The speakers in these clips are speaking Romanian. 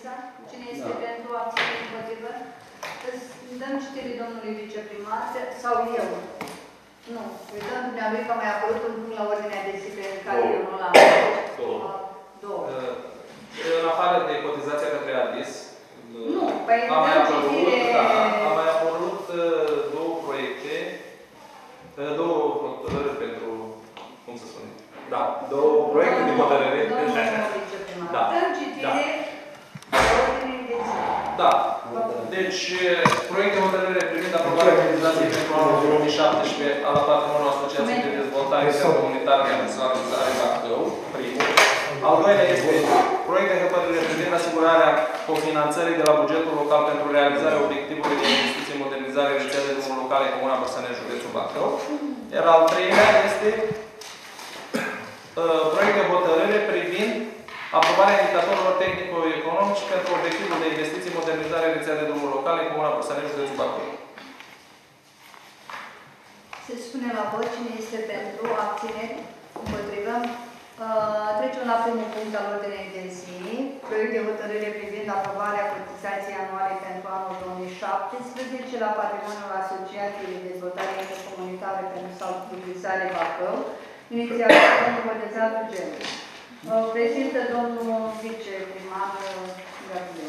ședința. Cine este pentru, abține, împotrivă? Dăm citire domnului viceprimar sau eu? Nu. Îi dăm dumneavoastră că mai apărut un punct la ordinea de zi pe care eu nu l-am. Două. În afară de cotizația către ADIS, nu, păi a mai apărut două proiecte, două hotărâri pentru, cum să spune? Da, două proiecte de hotărâre. Da. Dăm citire ordinei de zi. Da. Deci, proiect de hotărâre privind aprobarea cotizației pentru anul 2017 a la patrimoniul Asociației de Dezvoltare Intercomunitară de Administrare Bacău, primul. Al doilea este proiect de hotărâre privind asigurarea cofinanțării de la bugetul local pentru realizarea obiectivului de investiții în modernizare rețea de drumuri locale Comuna Bărsănești, județul Bacău. Iar al treilea este proiect de hotărâre privind aprobarea indicatorilor tehnico-economici pentru obiectivul de investiții în modernizare rețea de drumuri locale Comuna Bărsănești, județul Bacău. Se spune la vot cine este pentru, abțineri, împotrivă. Trecem la primul punct al ordinei de zi. Proiect de hotărâre privind aprobarea cotizației anuale pentru anul 2017 la patrimoniul Asociației de Dezvoltare Intercomunitară pentru Salubrizare Bacău. Inițiativa domnul Bătățeanu Gelu. Prezintă domnul viceprimar Gabriel.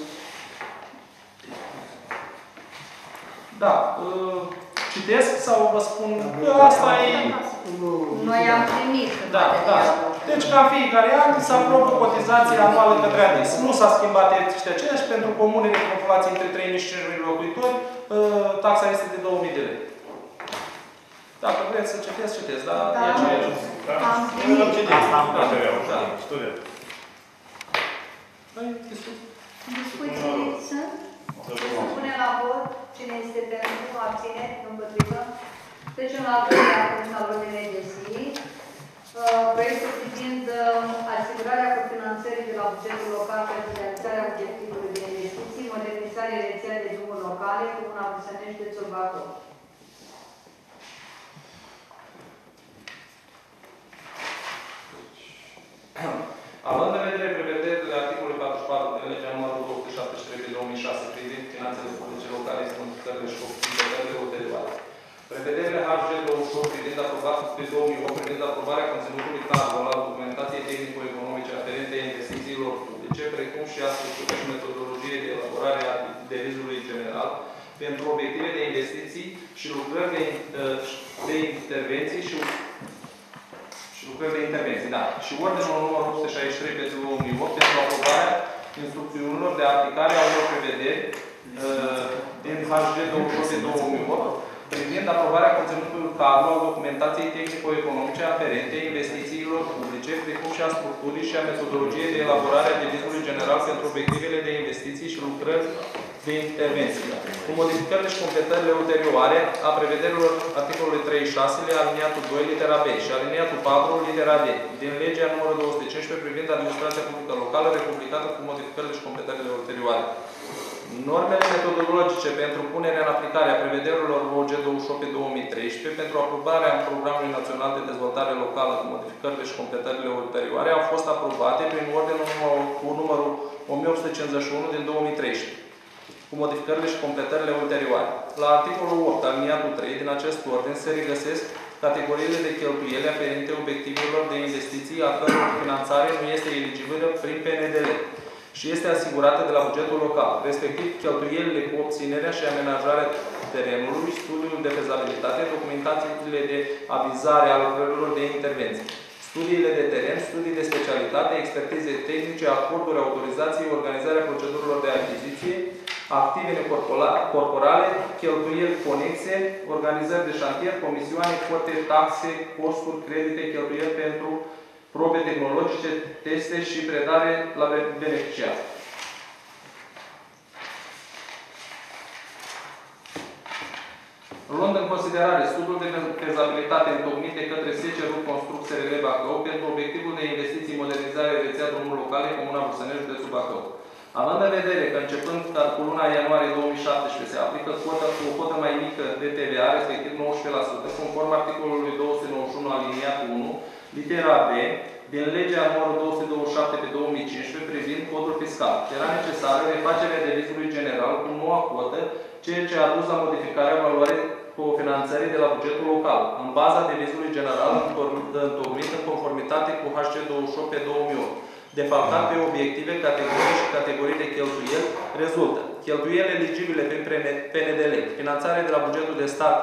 Da. Citesc sau vă spun că asta e... Noi am primit. Da, da. Deci, ca fiecare an, se aprobă cotizația anuală către ADIS. Nu s-a schimbat etc. și pentru comunele cu populație între 3.000 și 5.000 locuitori, taxa este de 2.000 de lei. Dacă vreți să citesc, dar e aceeași. Am primit. Asta am studiat. Discuții sunt? Se pune la vot cine este pentru, abține, împotrivă. Trecem la doilea punct al ordinei de zi. Proiectul privind asigurarea cofinanțării de la bugetul local pentru realizarea obiectivului de investiții, modernizarea rețea de drumuri locale, Comuna Bărsănești, județul Bacău. Având în vedere prevederile articolului 44 din legea numărul 273/2006 privind finanțele publice locale, modificările și completările ulterioare. Prevederile HG 28 privind aprobarea pe 2008 privind aprobarea conținutului cadru al documentației tehnico-economice aferente investițiilor publice, precum și a structurii și metodologiei de elaborare a devizului general pentru obiective de investiții și lucrări de intervenții și lucrări de intervenții, da. Și ordinul numărul 863 pe 2008 pentru aprobarea instrucțiunilor de aplicare a unor prevederi din HG 28 pe 2008 privind aprobarea conținutului cadru al documentației tehnico-economice aferente investițiilor publice, precum și a structurii și a metodologiei de elaborare a devizului general pentru obiectivele de investiții și lucrări de intervenții, cu modificările și completările ulterioare a prevederilor articolului 36, aliniatul 2, litera B și aliniatul 4, litera D, din legea numărul 215 privind administrația publică locală, republicată cu modificările și completările ulterioare. Normele metodologice pentru punerea în aplicare a prevederilor OG 28/2013 pentru aprobarea Programului Național de Dezvoltare Locală cu modificările și completările ulterioare au fost aprobate prin ordinul cu numărul 1851 din 2013 cu modificările și completările ulterioare. La articolul 8, aliniatul 3, din acest ordin se regăsesc categoriile de cheltuieli aferente obiectivelor de investiții a căror finanțare nu este eligibilă prin PNDL și este asigurată de la bugetul local, respectiv cheltuielile cu obținerea și amenajarea terenului, studiul de fezabilitate, documentațiile de avizare a lucrărilor de intervenție, studiile de teren, studii de specialitate, expertize tehnice, acorduri, autorizații, organizarea procedurilor de achiziție, activele corporale, cheltuieli conexe, organizări de șantier, comisioane, cote, taxe, costuri, credite, cheltuieli pentru probe tehnologice, teste și predare la beneficiar. Luând în considerare studiul de fezabilitate întocmit de către SCR Construct SRL Bacău pentru obiectivul de investiții în modernizare rețea drumuri locale, Comuna Bărsănești, județul Bacău. Având în vedere că începând cu luna ianuarie 2017 se aplică o cotă mai mică de TVA, respectiv 19%, conform articolului 291 aliniatul 1, litera B, din legea numărul 227 pe 2015 privind codul fiscal. Era necesară refacerea devizului general cu noua cotă, ceea ce a dus la modificarea valorii cofinanțării de la bugetul local, în baza devizului general întocmit în conformitate cu HC 28 pe 2008. Defalcat pe obiective, categorii și categorii de cheltuieli, rezultă cheltuieli eligibile pe PNDL, finanțare de la bugetul de stat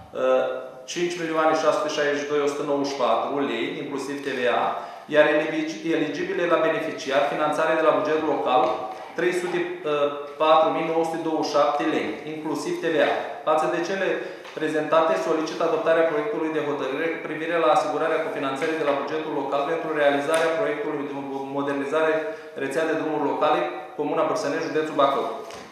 5.662.194 lei, inclusiv TVA, iar eligibile la beneficiar, finanțare de la bugetul local 304.927 lei, inclusiv TVA. Față de cele prezentate, solicită adoptarea proiectului de hotărâre cu privire la asigurarea cofinanțării de la bugetul local pentru realizarea proiectului de modernizare rețea de drumuri locale, Comuna Bărsănești, județul Bacău.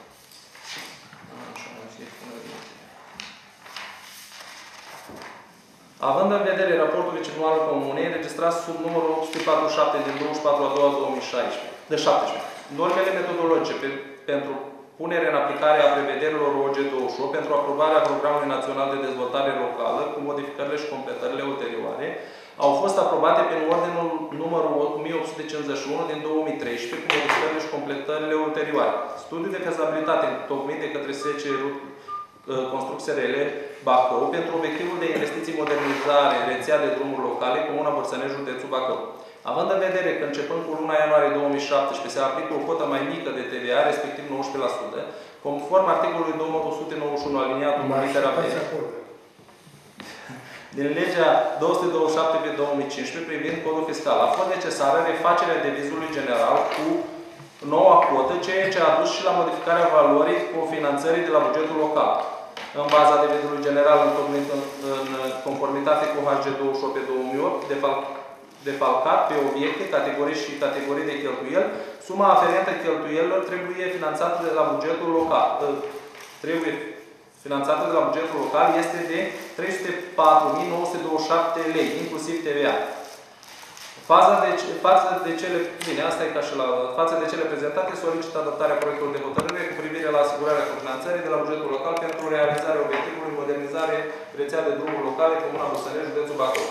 Având în vedere raportul viceprimarul Comunei, înregistrat sub numărul 847 din 24/2/2017, normele metodologice pentru punerea în aplicare a prevederilor OG28 pentru aprobarea Programului Național de Dezvoltare Locală, cu modificările și completările ulterioare, au fost aprobate prin ordinul numărul 1851 din 2013, cu modificările și completările ulterioare. Studiul de fezabilitate întocmit de către SCR Construcții Rele Bacău pentru obiectivul de investiții modernizare rețea de drumuri locale, Comuna Bărsănești, județul Bacău. Având în vedere că începând cu luna ianuarie 2017 se aplică o cotă mai mică de TVA, respectiv 19%, conform articolului 291 aliniatul litera B din legea 227 pe 2015 privind codul fiscal, a fost necesară refacerea devizului general cu noua cotă, ceea ce a dus și la modificarea valorii cofinanțării de la bugetul local. În baza devizului general întocmit în conformitate cu HG 28 pe 2008, defalcat pe obiecte, categorii și categorii de cheltuieli, suma aferentă cheltuielilor trebuie finanțată de la bugetul local. Este de 304.927 lei, inclusiv TVA. Față de cele prezentate, solicită adoptarea proiectului de hotărâre cu privire la asigurarea cofinanțării de la bugetul local pentru realizarea obiectivului modernizare rețea de drumuri locale, Comuna Bărsănești, județul Bacău.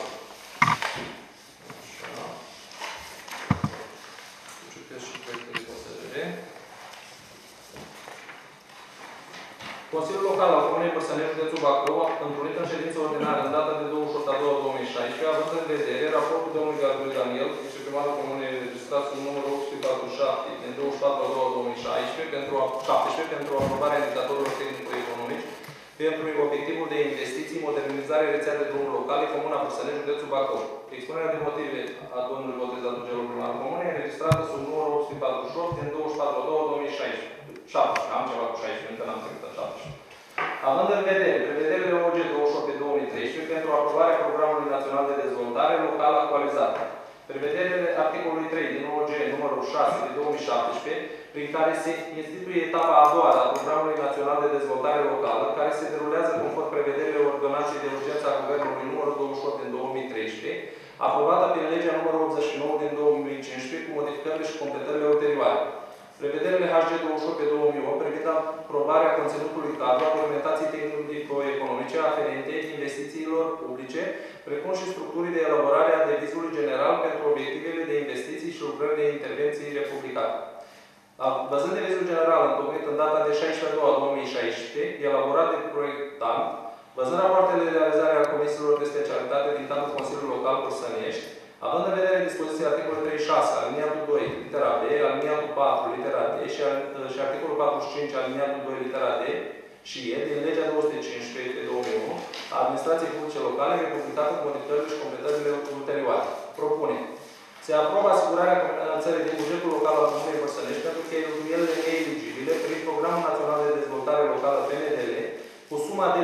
Consiliul Local al Comunei Bărsănești, județul Bacău, întrunit în ședință ordinară în data de 28/2/2016, având în vedere raportul domnului Gabriel Daniel, viceprimarul Comunei înregistrat sub numărul 847 din 24/2/2016 pentru aprobarea indicatorilor tehnico-economici pentru obiectivul de investiții, modernizare rețea de drumuri locale, Comuna Bărsănești, județul Bacău. Expunerea de motive a domnului Botezat Dugelul primarul Comunei, înregistrată sub numărul 848 din 24/2/2016. 17, am ceva cu 16, încă n-am trecut 17. Având în vedere prevederile OG 28 pe 2013 pentru aprobarea Programului Național de Dezvoltare Locală actualizat, prevederile articolului 3 din OG numărul 6 de 2017, prin care se instituie etapa a doua a Programului Național de Dezvoltare Locală, care se derulează conform prevederile Ordonanței de Urgență a Guvernului numărul 28 din 2013, aprobată prin legea numărul 89 din 2015, cu modificările și completările ulterioare. Prevederile HG 28 pe 2008 privind aprobarea conținutului cadru a documentației tehnico-economice aferente investițiilor publice, precum și structurii de elaborare a devizului general pentru obiectivele de investiții și lucrări de intervenții republicane. Văzând devizul general întocmit în data de 16/2/2016, elaborat de proiectant, văzând rapoartele de realizare a comisiilor de specialitate din cadrul Consiliului Local Bărsănești, având în vedere dispoziția articolului 36, aliniatul 2, litera B, aliniatul 4, litera D și articolul 45, aliniatul 2, litera D și E, din legea 215 pe 2001, a administrației publice locale, republicată cu modificările și completările ulterioare. Propune. Se aprobă asigurarea cofinanțării din bugetul local al Comunei Bărsănești pentru cheltuielile neeligibile prin Programul Național de Dezvoltare Locală PNDL, cu suma de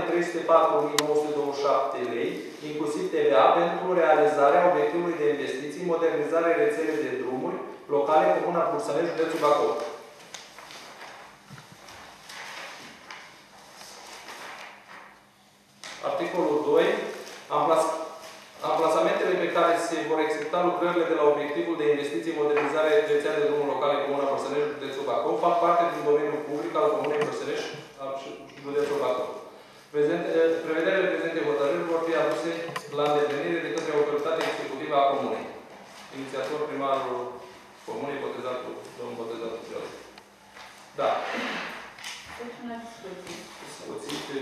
304.927 lei, inclusiv TVA, pentru realizarea obiectivului de investiții, modernizare rețelei de drumuri locale, Comuna Bărsănești, județul Bacău. Articolul 2. Amplasamentele pe care se vor executa lucrările de la obiectivul de investiții, modernizare rețea de drumuri locale, Comuna Bărsănești, județul Bacău, fac parte din domeniul public al Comunei Bărsănești, județul Bacău. Prevederile prezente hotărâri vor fi aduse la îndeplinire de către autoritatea executivă a Comunei. inițiator primarul comunei, botezatul, domnul botezatul Fiorel. Da. Deci una discuție. Discuții.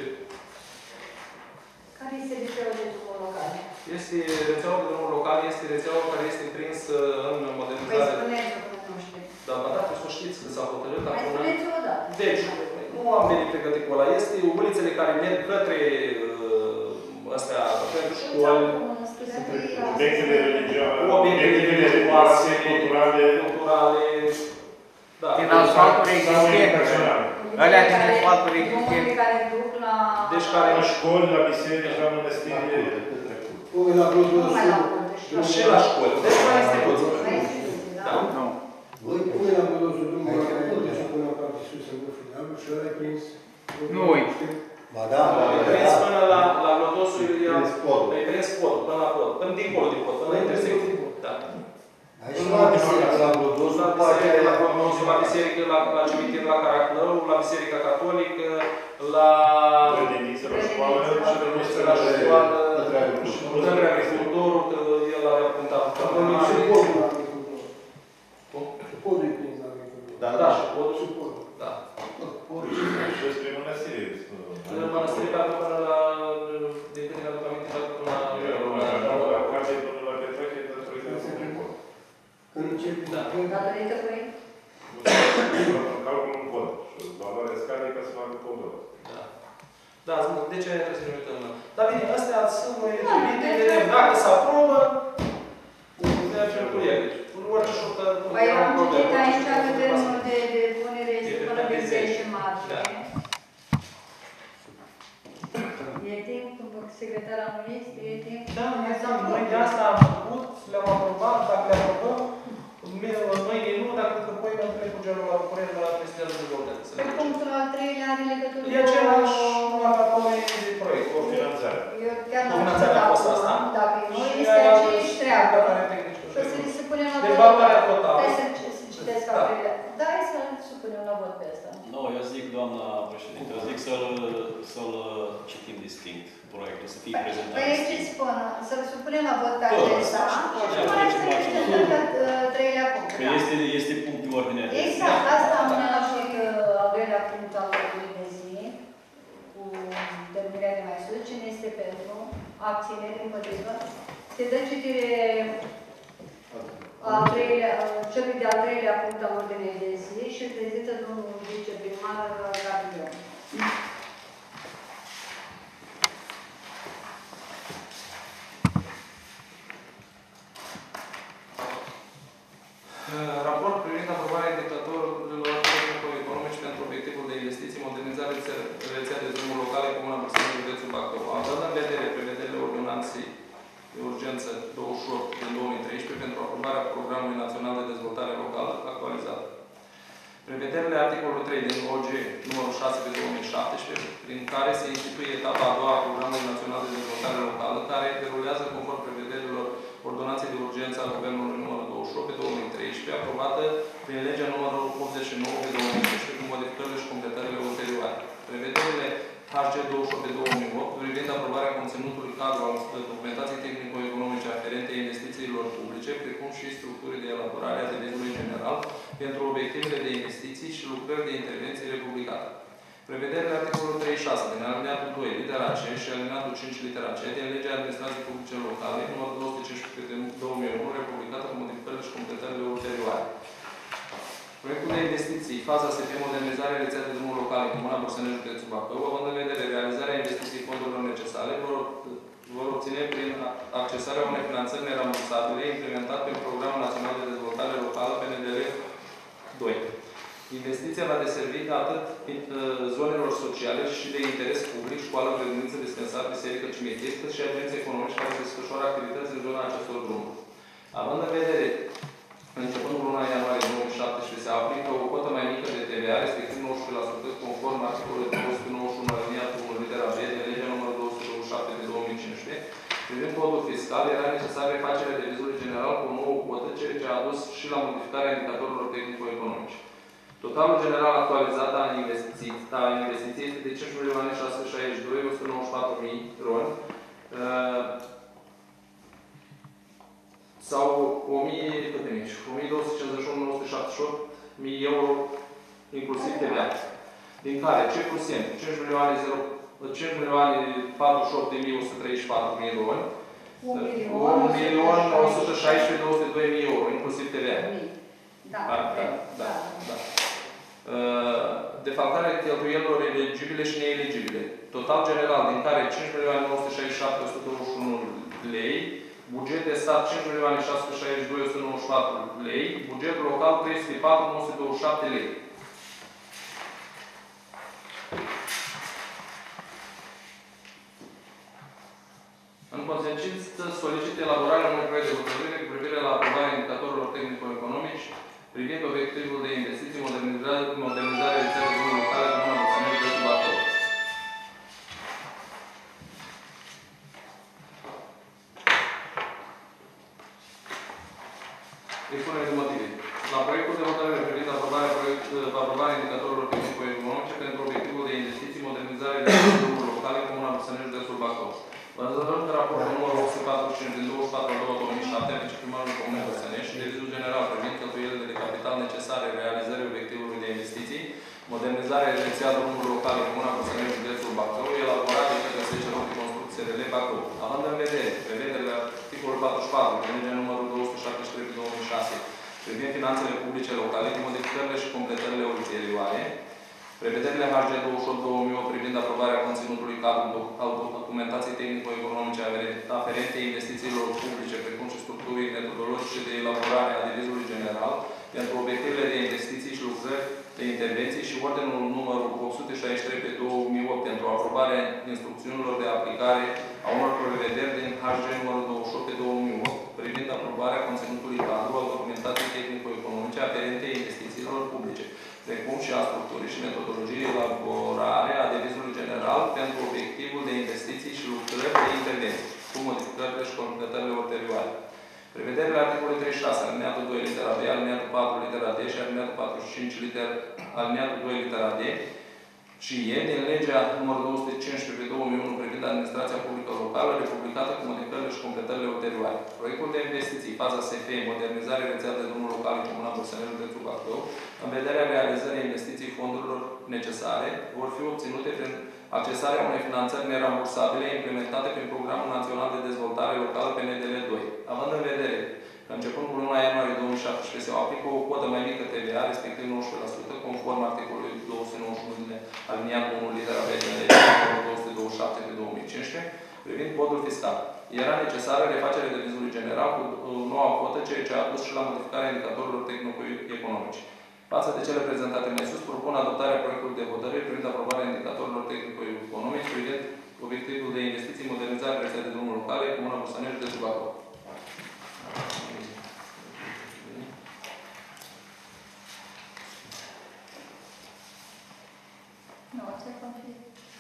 Care este rețeaua de drumuri locale? Rețeaua de drumuri locale este rețeaua care este prinsă în Păi modernizare. spuneți-o că nu știu. Dar, ba da, să știți că s-a hotărât Mai acum. spuneți-o odată. Deci, nu am venit pregătit cu ăla. Este ulițele care merg către astea, pentru școli, Obiectele religioase, obiectele religioase, culturale. Da. Din asfaltul existente. Alea din asfaltul existente. Drumurile care duc la... Deci care La școli, la biserici, la mănăstiri. Nu mai la curte. și la școli. Deci la instituții. La instituții, da? Da. Nu. Voi pune la modosul drumul la curte și pune aproape sus în vârful dealului și ăla e prins. Nu uite. Ba da, E prins până la lodosul, e prins podul, până la pod, până dincolo de pod, până la intersecție. Da. aici la biserică, la modosul, La biserică, la cimitir, la Caraclău, la Biserica Catolică, la Grădiniță, la școală și grădiniță, la școală, și către agricultorul, că el avea apuntat. și podul la agricultor. Și podul e prins la agricultor. Da, și podul. Și podul. Da. și spre mănăstire. În mănăstire, până la, din câte mi-aduc aminte, până la... Când începi, Da. Datorită cui? Calculul un pod. Și valoarea scade ca să facă podul. Da. Da, de ce trebuie să ne uităm? Dar bine, astea sunt noi trimite, vedem dacă se aprobă, mergem cu ele. Orice șurtă, Păi am citit aici că termenul de punere este până pe 10 martie. E timp, secretara nu este, e timp. Da, noi de asta am făcut, le-am aprobat, dacă le aprobăm, mâine nu, dacă poi ne întâlnim cu genul la București, la Ministerul de Dezvoltare. Pe punctul al treilea are legătură E același de proiect. Cu finanțare. Eu chiar Cu n-am finanțarea a fost acum, asta? dacă nu Și este aceeași treabă. Să se punem la De vot. valoarea totală. Hai să citesc al Da. treilea. Da, hai să supunem la vot pe asta. Nu, eu zic, doamna președinte, eu zic să-l citim distinct, proiectul, să fie prezentat Păi ce distinct. spun? Să-l supunem la vot pe Tot. acesta și după aceea să ne la treilea punct. Că da? este punct de ordine de zi. Exact, asta am și al doilea punct al ordinii de zi, cu terminarea de mai sus. Cine este pentru? Abținere, împotrivă. Se dă citire celui de-al treilea punct al ordinei de zi și prezintă domnul viceprimar Gabriel. Raport privind aprobarea indicatorilor tehnico-economici pentru obiectivul de investiții, modernizare rețea de drumuri locale Comuna Bărțănii, județul Bacău. Având în vedere prevederile ordonanței de urgență 28 din 2013 pentru aprobarea Programului Național de Dezvoltare Locală actualizat. Prevederile articolului 3 din OG numărul 6 pe 2017, prin care se instituie etapa a doua a Programului Național de Dezvoltare Locală, care derulează conform prevederilor Ordonanței de Urgență a Guvernului numărul 28 pe 2013, aprobată prin legea numărul 89 pe 2013, cu modificările și completările ulterioare. Prevederile HG 28 pe 2008, privind aprobarea conținutului cadru al documentației tehnico-economice aferente investițiilor publice, precum și structurii de elaborare a devizului general pentru obiectivele de investiții și lucrări de intervenție republicată. Prevederile articolului 36 din alineatul 2, litera C și alineatul 5, litera C din legea administrației publice locale, numărul 215 din 2001, republicată cu modificările și completările ulterioare. Proiectul de investiții, faza SP modernizare rețea de drumuri locale, Comuna Bărțăneni, județul Bacău, având în vedere realizarea investiției fondurilor necesare, vor obține prin accesarea unei finanțări nerambursabile implementat prin Programul Național de Dezvoltare Locală PNDL 2. Investiția va deservi atât zonelor sociale și de interes public, școală, grădiniță, dispensar, biserică, cimitir, cât și agenții economici care desfășoară activități în zona acestor drumuri. Având în vedere, începând cu luna ianuarie 2017, se aplică o cotă mai mică de TVA, respectiv 19%, conform articolului 291 aliniatul 1 litera B de legea numărul 227 de 2015, privind codul fiscal, era necesară refacerea devizului general cu o nouă cotă, ceea ce a dus și la modificarea indicatorilor tehnico-economici. Totalul general actualizat a investiției este de 5.662.194.000 RON. sau 1.251.978.000 euro inclusiv TVA, din care C plus M 5.048.134.000 RON, 1.116.202.000 euro inclusiv TVA. Da. Defalcarea cheltuielilor eligibile și neeligibile. Total general, din care 5.967.121 lei, buget de stat 5.662.194 lei, bugetul local 304.927 lei. În consecință, solicit elaborarea unui proiect de hotărâre cu privire la aprobarea indicatorilor tehnico-economici privind obiectivul de investiții, modernizarea rețelei drumului locale cu Comuna Băsănești de Bacău. Expunere de motive. La proiectul de hotărâre privind aprobarea indicatorilor tehnico-economice pentru obiectivul de investiții, modernizarea rețelei drumului locale cu Comuna Băsănești de Bacău. Văzătorul de raportul numărul 845 din 24/2007 a viceprimarului Comunei Băsănești și devizul general privind cheltuielile de capital necesare realizării obiectivului de investiții, modernizarea rețea drumurilor locale în Comuna Băsănești, județul Bacău, elaborat de către SCR de Construcție RL Bacău. Având în vedere prevederile articolul 44 din legea numărul 273/2006 privind finanțele publice locale, cu modificările și completările ulterioare, prevederile HG 28/2008 privind aprobarea conținutului cadru al documentației tehnico-economice aferente investițiilor publice, precum și structurii metodologice de elaborare a devizului general pentru obiectivele de investiții și lucrări de intervenții și ordinul numărul 863/2008 pentru aprobarea instrucțiunilor de aplicare a unor prevederi din HG numărul 28/2008 privind aprobarea conținutului cadru al documentației tehnico-economice aferente investițiilor publice, precum și a structurii și metodologiei de elaborare a devizului general pentru obiectivul de investiții și lucrări de intervenții, cu modificările și completările ulterioare. Prevederile articolului 36, alineatul 2, litera B, alineatul 4, litera D și alineatul 45, alineatul 2, litera D și E din legea numărul 215/2001 privind administrația publică locală, republicată cu modificările și completările ulterioare. Proiectul de investiții, faza SF, modernizare rețea de drumuri locale în Comuna Băsănești, județul Bacău, în vederea realizării investiții fondurilor necesare, vor fi obținute prin accesarea unei finanțări nerambursabile implementate prin Programul Național de Dezvoltare Locală PNDL 2. Având în vedere că începând cu luna ianuarie 2017 se aplică o cotă mai mică TVA, respectiv 19%, conform articolului 291 din aliniatul 1 litera B din legea 227/2015, privind codul fiscal. Era necesară refacerea devizului general cu noua cotă, ceea ce a dus și la modificarea indicatorilor tehnico-economice. Față de cele prezentate mai sus, propun adoptarea proiectului de hotărâre privind aprobarea indicatorilor tehnico-economici privind obiectivul de investiții, modernizarea rețelei de drumuri locale, Comuna Băsănești, județul Bacău. Nu, asta e conflict.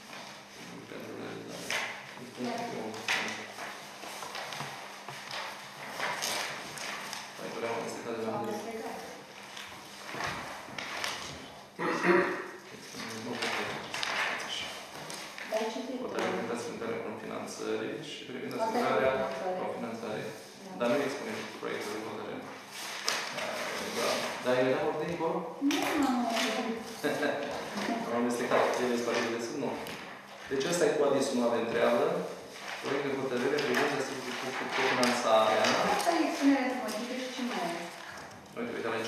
Și privind asigurarea cofinanțării. Dar nu expunem proiectul de hotărâre. Dar eu n-am ordine acolo? Nu. Am amestecat ele spate de sub? Nu. Deci ăsta e cu adițională întreabă. Proiect de hotărâre privind cofinanțarea. Asta e expunerea de motive și ce mai e? Uite, uite aici.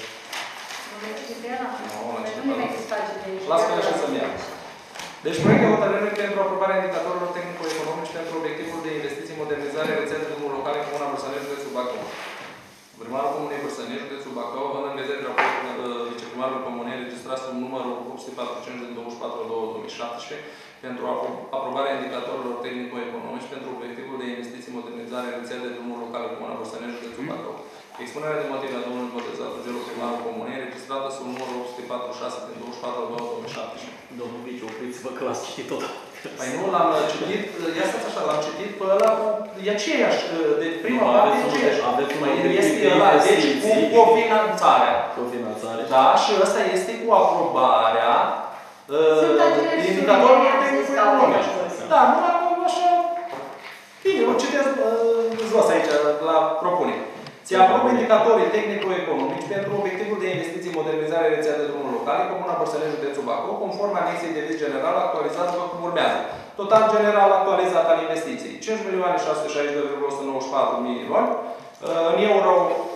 Nu ne mai desface de aici. Las pe așa să-mi ia. Deci, proiect de hotărâre pentru aprobarea indicatorilor tehnico-economici pentru obiectivul de investiții, modernizare, rețele de drumuri locale, Comuna Băsănești, județul Bacău. Primarul Comunei Băsănești, județul Bacău, având în vedere raportul viceprimarului Comunei înregistrat sub numărul 845 din 24/2017 pentru aprobarea indicatorilor tehnico-economici pentru obiectivul de investiții, modernizare, rețele de drumuri locale, Comuna Băsănești, județul Bacău. Expunerea de motive a domnului Botezat Rugelul, primarul Comunei, înregistrată sub numărul 846 din 24/2017. Domnul Vici, opriți-vă că l-ați citit tot. Păi nu, l-am citit, ia stați așa, l-am citit pe ăla, e aceeași, de prima parte e aceeași. Aveți un este ăla, deci cu cofinanțarea. Cofinanțare. Da, și ăsta este cu aprobarea indicatorilor tehnico-economici. Da, nu am așa... Bine, o citesc jos aici, la propunere. Se aprobă indicatorii tehnico-economici pentru obiectivul de investiții în modernizarea rețelei de drumuri locale, Comuna Bărsănești, județul Bacău, conform anexei de vis general actualizat după cum urmează. Total general actualizat al investiției, 5.662.194.000 în euro,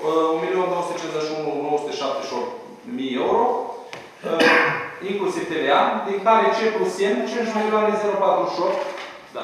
1.251.978.000 euro, inclusiv TVA, din care C plus N, 5.048.000, da.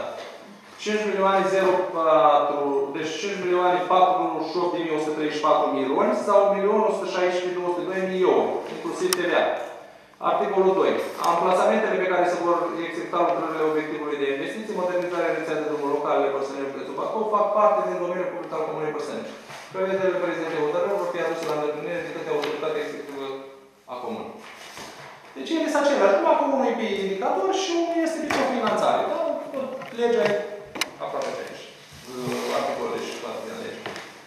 5.004, deci 5.048.134.000 luni sau 1.116.202.000 euro, inclusiv TVA. Articolul 2. Amplasamentele pe care se vor executa lucrările obiectivului de investiții, modernizarea rețelei de drumuri locale Bărsănești, județul Bacău, fac parte din domeniul public al Comunei Bărsănești. Prevederile prezente hotărâri vor fi aduse la îndeplinire de către autoritatea executivă a Comunei. Deci ele sunt aceleași, numai că unul e pe indicator și unul este pe cofinanțare. Da? Legea e aproape pe aici. Articolele și toate din lege.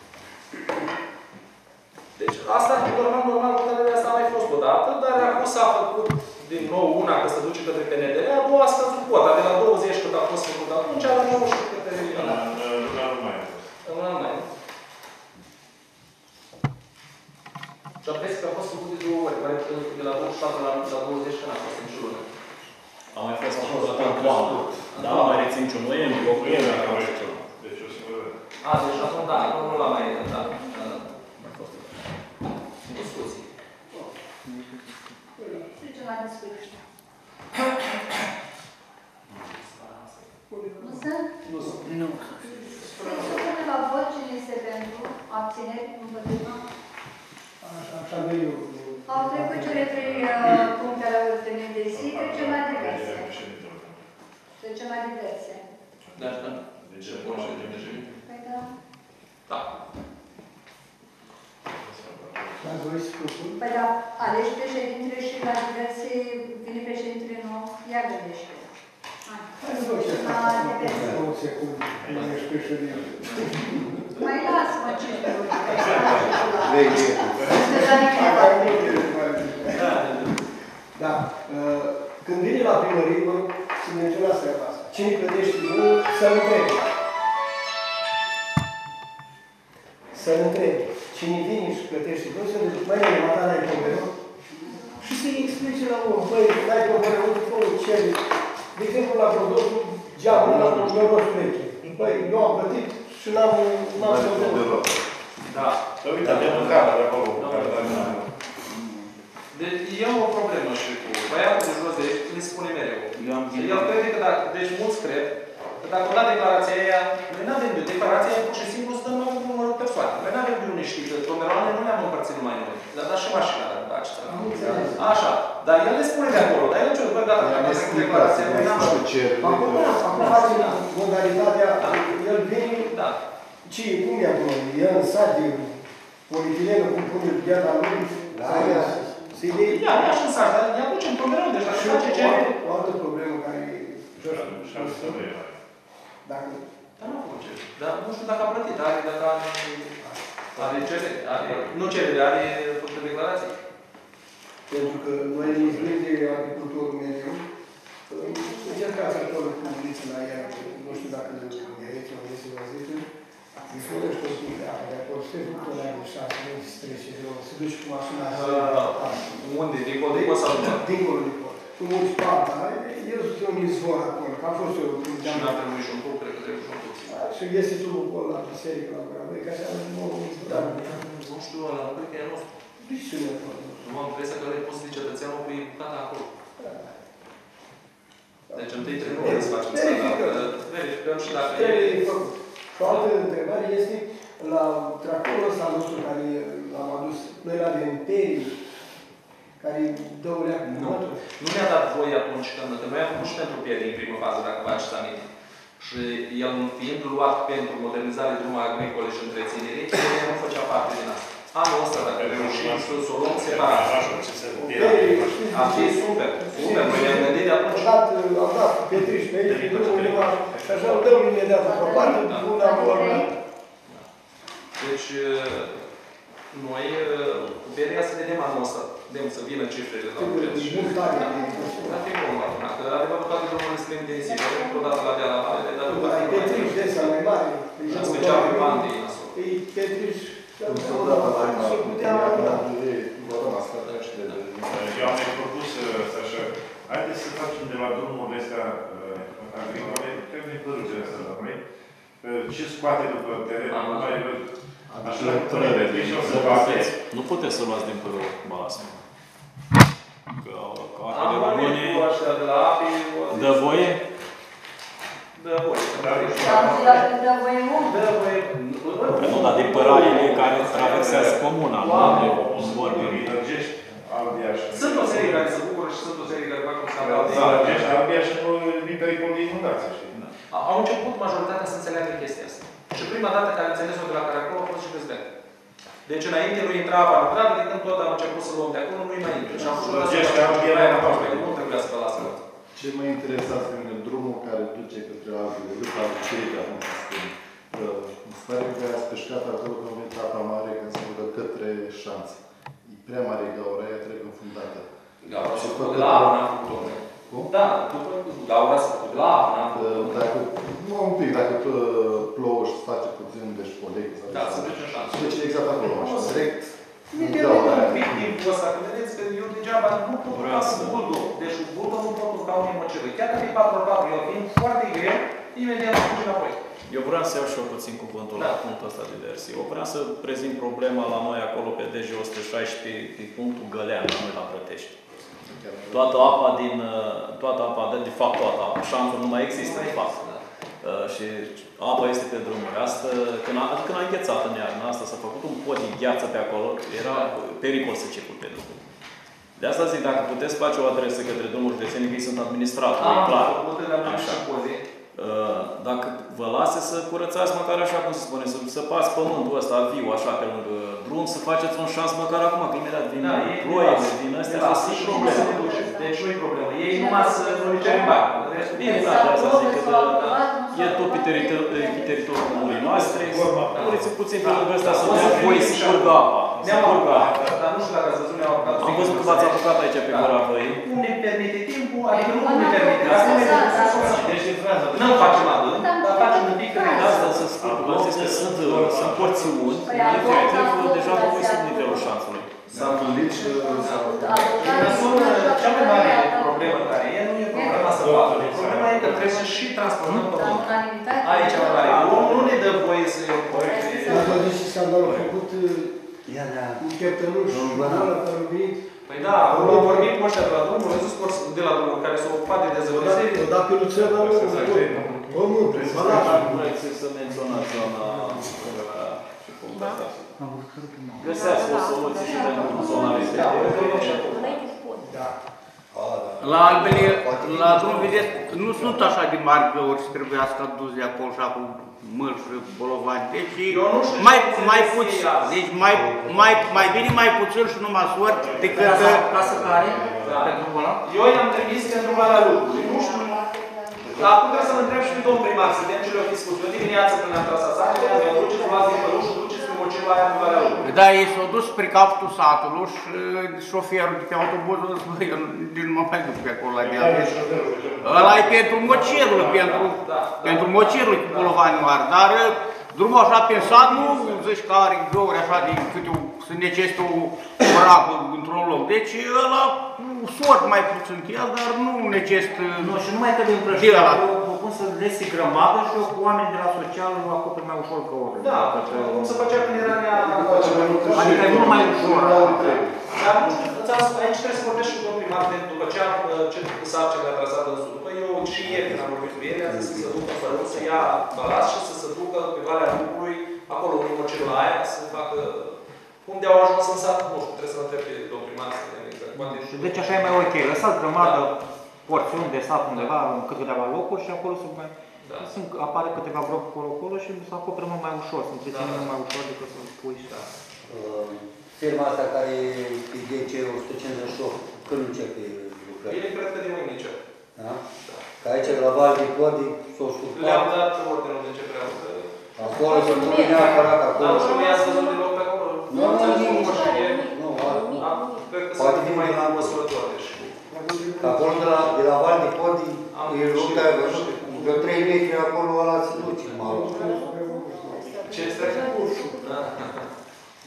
Deci asta, normal, hotărârea asta a mai fost odată, dar acum s-a făcut din nou una că se duce către PNDL, a doua a scăzut quota, de la 20 cât a fost făcut atunci, la 90 către regional. În an mai a fost. În an mai. Și vezi că a fost făcut de 2 ori, de la 27 la 20 când a fost în lună. A mai fost făcut la toamnă. Da, mai rețin nicio noiembrie, octombrie, ca așa ceva. Deci o singură dată. A, deci atunci da, nu l-am mai dat. Discuții. Trecem la discuții. Nu sunt? Nu. Să punem la vot cine este pentru, abțineri, împotriva. Așa de eu. Au trecut cele 3 puncte ale ordinii de zi, trecem la diverse. Trecem la diverse. Da, da. De ce? Păi da. Da. La voi scopul. Păi da, alegi președintele și la diverse vine președintele nou, iar gândește. Hai să vă ce La diverse. o secundă. Nu ești președinte. Mai lasă-mă 5 minute. Da. Când vine la primărie, vă să menționați treaba asta. Cine plătește drumul, să-l întrebe. Să-l întrebe. Cine vine și plătește drumul, să-l zic, mai bine, mata n-ai pomeră. Și să-i explice la om, băi, n-ai pomeră, uite, fă un cer. De exemplu, la produsul, geamul ăla, eu rost veche. Băi, eu am plătit și n-am plătit. Da. Să uite, de mâncare de acolo. Deci e o problemă și cu băiatul de jos de aici, îi spune mereu. El crede că dacă, deci mulți cred, că dacă o da declarația aia, noi nu avem declarația aia pur și simplu să dăm mai un număr de persoane. Noi nu avem de unde știi, că tomeroane nu le-am împărțit numai noi. Le-a dat și mașina dacă faci. Așa. Dar el le spune de acolo, dar el ce bă, gata, dacă am declarația, noi n-am știut. Acum face modalitatea, el vine, Da. cum e acolo? E în sat de polietilene, cum pune gheata lui, să-i dea. Ia și în sat, dar ne aducem tomeron, deci dacă face ce... O altă problemă care e jos. Dacă... Dar nu a făcut ce. Dar nu știu dacă a plătit, dacă are cerere, nu cerere, are făcută declarație. Pentru că noi ne izbim de agricultorul mereu, încercați acolo cu uliță la ea, nu știu dacă e aici, unde se vă zice, îi florește o pic de apă, de acolo, se duc tot de 6 luni, se trece de se duce cu mașina Unde? Dincolo de sau nu? Dincolo de cod. Tu mulți parta, el sunt un izvor acolo, că a fost eu când Și n-a trebuit și un tub, cred că trebuie și un tub. și iese tubul acolo la biserică, la gura, băi, că așa nu Da, nu știu, ăla, nu cred că e al nostru. de ce ne acolo? Nu am impresia că le poți de cetățeanul cu bucata acolo. Deci întâi trebuie să facem asta, verificăm și dacă Trebuie făcut. Și o altă întrebare este la tractorul ăsta nostru care l-am adus, noi la Venterii, care dă o leacă. Nu mi-a dat voie atunci când noi am făcut și pentru pierdere în primă fază, dacă vă aduceți aminte. Și el fiind luat pentru modernizare drumului agricole și întreținere, el nu făcea parte din asta. Anul ăsta, dacă reușim să o luăm separat. Ar fi super, super, noi ne-am gândit de atunci. Am dat Petriș pe aici, pe drumul undeva, și așa îl dăm imediat pe parte, una am luat. Deci, noi, cu Beria să vedem anul ăsta, să vină cifrele la buget și... Ar fi bun, că adevărul toate drumurile sunt intensive, odată la deala mare, dar după Petriș de ăsta mai mare. în special pe bani din Petriș Eu am mai propus așa, haideți să facem de la drumurile astea agricole, cred că-i părâțele astea la noi, ce scoate după teren, nu mai văd. Așa la părere, deci o să facă. Nu puteți să luați din părul balasă. Că Am apele vorbit române cu ăștia de la API. dă voie? Dă voie. Am zis la când dă voie mult. Dă voie. Nu, dar din păraiile care traversează comuna, nu vorbim. Lărgești Albia și... Sunt o serie care se bucură și sunt o serie care fac un scandal. Da, lărgești Albia și nu e pericol de inundație, știi? Au început majoritatea să înțeleagă chestia asta. Și prima dată care a înțeles-o de la Caracol a fost și prezident. Deci înainte nu intra avantajul, de când tot am început să luăm de acolo, nu-i mai intră. Și am fost Lărgești Albia mai aproape. nu trebuia să vă lasă. Ce mă interesează pe mine, drumul care duce către Albia, râpa Albicerica, acum să spun. Mi se pare că ați pescat acolo când a venit apa mare, când se ducă către șanțe. E prea mare gaura aia, trebuie înfundată. Gaura s-a făcut la apă, n-am făcut-o. Cum? Da, după gaura s-a făcut la apă, n-am făcut-o. Dacă, nu un pic, dacă plouă și se face puțin deșpolec, Da, să duce în șanță. se duce exact acolo, așa, direct. Mi pierde un pic timpul ăsta, că vedeți că eu degeaba nu pot urca cu buldo. Deci cu buldo nu pot urca un emocele. Chiar dacă e 4x4, el fiind foarte greu, imediat mă duce înapoi. Eu vreau să iau și eu puțin cuvântul la punctul ăsta de versi. Eu vreau să prezint problema la noi acolo pe DG 116, pe punctul Gălean, la noi la Brătești. Toată apa, de fapt toată apa, șanțul nu mai există, de fapt. Și apa este pe drumuri. Asta, când a înghețat în iarna asta, s-a făcut un pod de gheață pe acolo, era pericol să circul pe drum. De asta zic, dacă puteți face o adresă către drumuri județene, că ei sunt administratori, e clar. Așa. Dacă vă lase să curățați măcar așa cum se spune, să săpați pământul ăsta viu, așa pe lângă drum, să faceți un șans măcar acum, că imediat vin ploile, vin astea, să sunt probleme. Deci nu-i problemă. Ei numai să nu cere bani. Bine, da, de asta zic că e tot pe teritoriul comunei noastre, puneți puțin pe lângă ăsta să dea voie să curgă apa. Dar nu știu dacă ați văzut, am văzut că v-ați apucat aici pe gura văii. Cum ne permite timpul, adică nu ne permite. Deci nu facem adânc, dar facem un pic de asta să spun, vă zis că sunt porțiuni, efectiv, deja nu voi sunt nivelul șanțului. S-a întâlnit și... Cea mai mare problemă care e, nu e problema să facă. Problema e că trebuie să și transportăm pământul. Aici e mare. Omul nu ne dă voie să iau proiecte. Ați văzut și scandalul făcut un cheptănuș, ăla care a venit. Păi da, am vorbit cu ăștia de la drumul, de la drumul care s-au ocupat de dezvăluire. O dat pe Luțel la urmă, pământ, Vreți să menționați zona și punctul ăsta. Găseați o soluție și pentru zona respectivă. La albele, la drum, vedeți, nu sunt așa de mari găuri să trebuiască dus de acolo și acum mărfuri, bolovani. Deci, mai puțin, deci mai bine mai puțin și numai sort decât... Casă care? Pentru ăla? Eu i-am trimis pentru Valea Lucrului. Nu știu. Dar acum trebuie să-l întreb și pe domnul primar, să vedem ce le-au spus. Eu dimineață când am tras asane, le-am duceți, luați din păruș și duceți pe moceva aia în Valea Lucrului. Da, ei s-au dus spre capătul satului și șoferul de pe autobuz a zis, băi, eu nu mă mai duc pe acolo la diabet. Ăla e pentru mocirul, pentru mocirul cu bolovani mari, dar drumul așa pe sat nu zici că are găuri așa de câte să necesită o rapă într-un loc. Deci ăla sort mai puțin că el, dar nu necesită... Nu, și nu mai trebuie împrăștit. Vă pun să lesi grămadă și eu cu oameni de la social o acoperi mai ușor că ori. Da, cum se făcea când era nea... Adică e mult mai ușor. Dar nu știu, aici trebuie să vorbești și cu domnul primar, după ce sarcina le-a trasat în sud. Păi eu și ieri când am vorbit cu el, a zis să se ducă în Fărău, să ia balas și să se ducă pe Valea Lucrului, acolo unde mocirul aia, să facă... Unde au ajuns în sat, nu știu, trebuie să-l întreb pe domnul primar să vedem exact. Deci așa e mai ok. Lăsați grămadă, porțiuni de sat undeva, în câteva locuri și acolo apare câteva gropi acolo și se acoperă mult mai ușor, se întreține mult mai ușor decât să pui și... Firma asta care e DC 158, când începe lucrări? Ei cred că de mâine încep. Da? Că aici la Val de Podi s-o scurtat. Le-am dat ordinul de începere a lucrării. Acolo se pune neapărat acolo. Dar nu știu, mi-ați văzut deloc pe acolo? Nu, cred că s-a făcut mai la măsurător, deci. Acolo de la Val de Podi, e ruta, vreo 3 metri acolo ăla se duce malul. Ce este?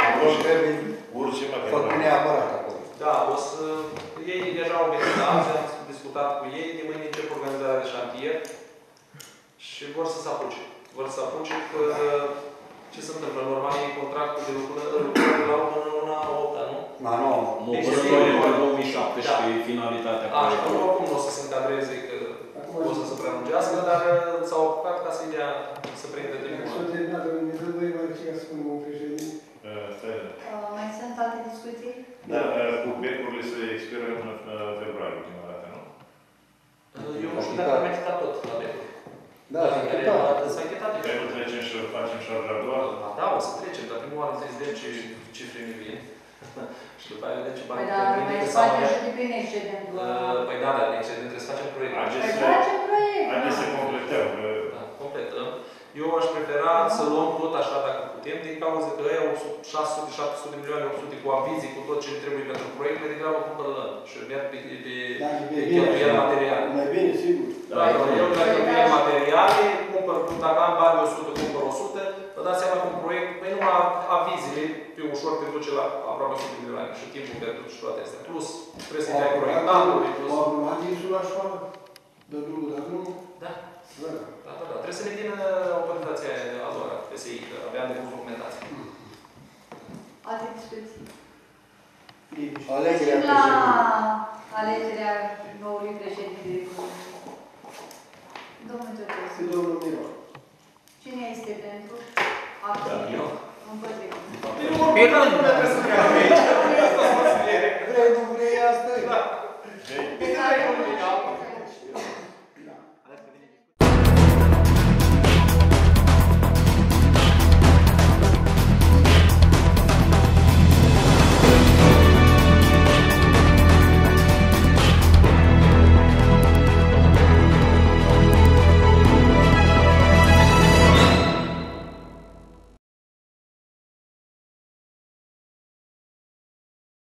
Drum trebuie Urce făcut neapărat acolo. Da, o să... Ei deja au venit azi, am discutat cu ei, de mâine încep organizarea de șantier și vor să se apuce. Vor să se apuce că ce se întâmplă? Normal e contractul de lucrare la una 8, nu? Ma nu. Nu, până în noiembrie 2017 finalitatea proiectului. Oricum nu o să se încadreze că o să se prelungească, dar s-au apucat ca să-i dea să prindă timpul. S-a terminat, Dumnezeu, voi mai ce spune un președinte. Mai sunt alte discuții? Da, cu becurile se expiră în februarie, prima dată, nu? Eu nu știu dacă am închetat tot la becuri. Da, s-a închetat. S-a închetat. Pe nu trecem și facem șarja a doua? Da, o să trecem, dar primul an să vedem ce cifre ne vin. Și după aia vedem ce bani Păi da, mai facem și de prin excedentul. Păi da, dar excedent trebuie să facem proiect. Păi facem proiect. Haideți să completăm. Da, completăm. Eu aș prefera să luăm tot așa dacă putem, din cauza că ăia 600, 700 de milioane, 800 cu avizii, cu tot ce trebuie pentru proiect, mai degrabă cumpără la și merg pe cheltuieli materiale. Mai bine, sigur. Da, eu la cheltuieli materiale, dacă am bani 100, cumpăr 100, vă dați seama că un proiect, păi numai avizile, pe ușor te duce la aproape 100 de milioane și timpul pentru și toate astea. Plus, trebuie să dai proiectantului, plus... Au aprobat insul la școală? Dă drumul, dă drumul? Da. Da. Da. Trebuie să ne vină autorizația a lor, PSI, că aveam de pus documentație. Alte discuții. Alegerea La președintelui. alegerea noului președinte de Comisie. Domnul Ciotescu. Și domnul Miron. Cine este pentru? Abținere. Împotrivă. Pe rând.